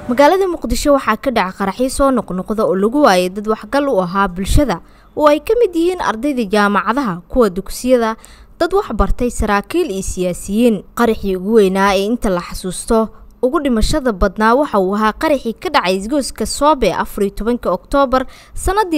magaalada Muqdisho waxaa ka dhacay qaraxyo soo noqnoqda oo lagu waayay dad waxgal u ahaa bulshada oo ay ka mid yihiin ardayda jaamacadaha kuwa dugsiyada dad wax bartay saraakiil iyo siyaasiyiin qaraxii ugu weynaa ee inta la xasuusto ugu dhimashada badnaa waxa uu ahaa qaraxii ka dhacay isgoyska Soobe 14 Oktoobar sanadii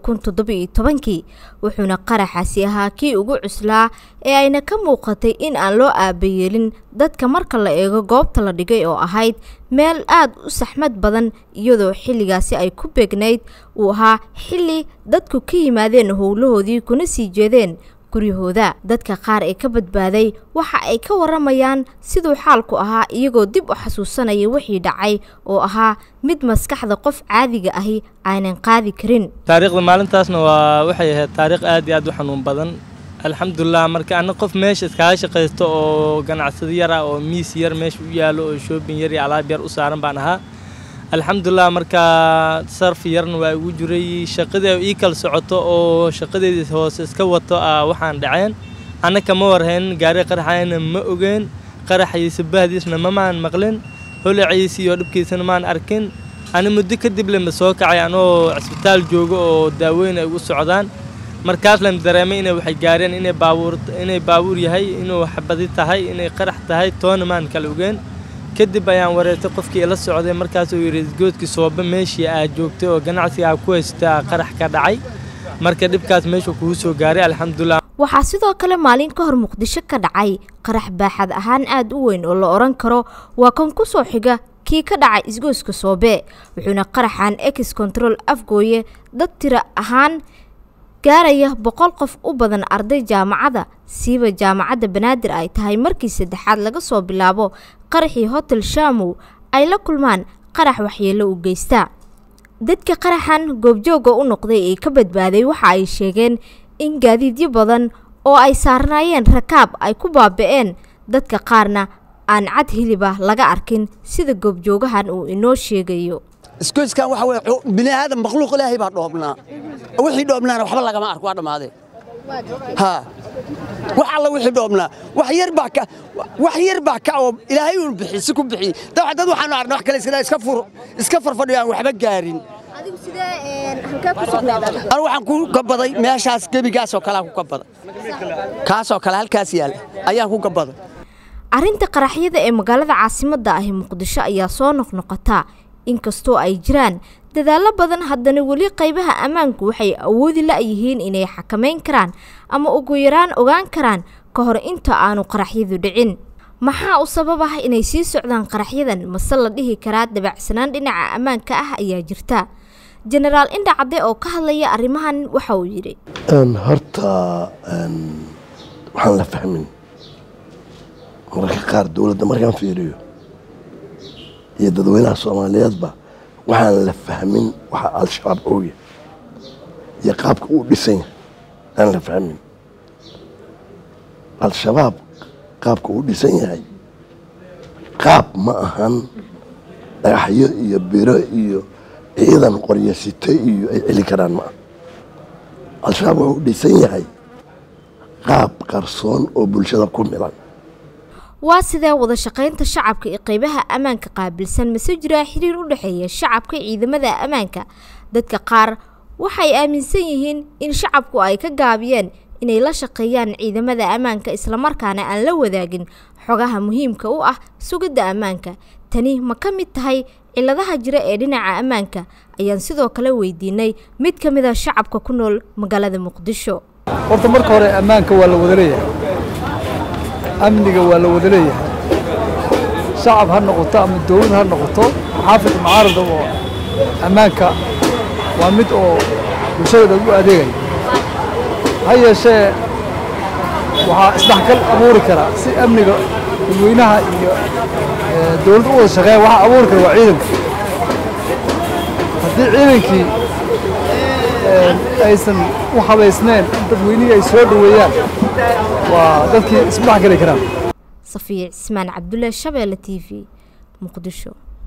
2017 wuxuuna qaraxaasi ahaa kii ugu cuslaa ee ayna ka muuqatay in aan loo aabayeelin dadka marka la eego goobta la dhigay oo ahayd meel aad u saxmad badan iyadoo xilligaasi ay ku beegnayd uu ahaa xilli dadku ka yimaadeen howlahoodii kuna sii jeedeen guryahooda dadka qaar ee ka badbaaday waxa ay ka waramayaan sidoo xaalku ahaa iyagoo dib u xasuusanaya wixii dhacay oo ahaa mid maskaxda qof caadiga ahi aanan qaadi karin taariikhda maalintaasna waxay ahayd taariikh aad iyo aad u xanuun badan alxamdulillah marka ana qof meesha iska shaqeysto oo ganacsade yar ah oo miis yar meesha u yaalo oo shopping yar iyo alaab yar u saaran baan ahaa alxamdulillah marka sarf yarna waa ugu jiray shaqada ii kala socoto oo shaqadeedii hoose iska wato waxaan dhaceen anaka ma warhayn gaari qaraxayna ma ogeen qaraxiisa bahdiisna ma maan maqlin holaciisi iyo dhibkiisana maan arkin ana muddo kadib lama soo kacay anoo isbitaal joogo oo daaweyn ay ugu socdaan markaas la dareemay inay waxay gaareen inay baabuur yahay inuu xabadi tahay inay qarax tahay toona maan kala ogeen kadib ayaan wareertay qofkii la socday markaas uu yiri goodkii Soobe meeshii aad joogtay oo ganacsiga ku haystaa qarax ka dhacay marka dibkaas meesha ku soo gaaray alxamdulillah waxaa sidoo kale maalin ka hor Muqdisho ka dhacay qarax baaxad ahaan aad u weyn oo la oran karo waa kan ku soo xiga kii ka dhacay isgoyska Soobe wuxuuna qaraxan X control afgooye dad tira ahaan gaaraya 100 qof u badan arday jaamacada siiba jaamacada Banaadir ay tahay markii saddexaad laga soo bilaabo qaraxii hotel Shamu ay la kulmaan qarax waxyeelo u geysta dadka qaraxan goobjooga u noqday ee ka badbaaday waxa ay sheegeen in gaadiidyo badan oo ay saarnaayeen rakaab ay ku baaba'een dadka qaarna aan cad hiliba laga arkin sida goobjoogahan uu inoo sheegayo isgoyskan waxa way bini aadam makhluuq ilaahay baa dhoobnaa wixii dhoobnaana waxba laga ma arko waa dhamaade ha waxa la wixii dhoobnaa wax yar baa ka oo ilaahay uu bixi ku bixi dad waxaan arnaa wax kale iska farfadhiyaan waxba gaarin adigu sidee halka ku sugnaada waxaan ku gabaday meeshaas gabigaas oo kala ku gabaday kaas oo kala halkaas yaal ayaan ku gabaday arinta qaraxyada ee magaalada caasimadda ah Muqdisho ayaa soo noqnoqota inkastoo ay jiraan dadaalo badan haddana wali qaybaha ammaanku waxay awoodi la yihiin inay xakameyn karaan ama ugu yaraan ogaan karaan ka hor inta aanu qaraxyadu dhicin maxaa u sabab ah inay sii socdaan qaraxyadan masal la dhihi karaa dabacsanaan dhinaca ammaanka ah ayaa jirta General Indha Cadde oo ka hadlaya arrimahan waxa uu yiri horta waxaan la fahmin marka qaar dawladda markaan fiiriyo iyo dadweynaha Soomaaliyeedba waxaan la fahmin waxa al-shabaab ooyay iyo qaabka uu dhisay aan la fahmin al-shabaab qaabka uu dhisan yahay qaab ma ahan dhagaxyo iyo biro iyo ciidan qoryasite iyo ay celi karaan ma al-shabaab wuxuu dhisan yahay qaab qarsoon oo bulshada ku milan waa sidee wada shaqeynta shacabka ee qaybaha ammaanka qaabilsan masajira xiriir u dhaxeeya shacabka ciidamada ammaanka dadka qaar waxay aaminsan yihiin in shacabku ay ka gaabiyeen inay la shaqeeyaan ciidamada ammaanka isla markaana aan la wadaagin xogaha muhiimka u ah sugidda ammaanka tani ma ka mid tahay ciladaha jira ee dhinaca ammaanka ayaan sidoo kale weydiinay mid ka mid ah shacabka ku nool magaalada Muqdisho horta marka hore ammaanka waa la wada leeyahay amniga waa la wada leeyahay shacab ha noqoto ama dawlad ha noqoto xaafid mucaarad oo ammaanka waa mid oo bulshada ugu adeegaya ha yeeshee waxaa isdhexgal abuuri kara si amniga dadweynaha iyo dawladda u wada shaqeeya waxa abuuri kara waa ciidanka haddii ciidankii aysan u habaysneen dadweynihii ay soo dhaweeyaan waa dadkii isdhexgali karaan Safiya Ismaan Cabdulle Shabeelle TV Muqdisho.